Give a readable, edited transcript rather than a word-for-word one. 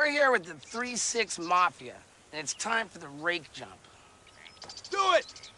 We're here with the 3-6 Mafia, and it's time for the Rake jump. Do it!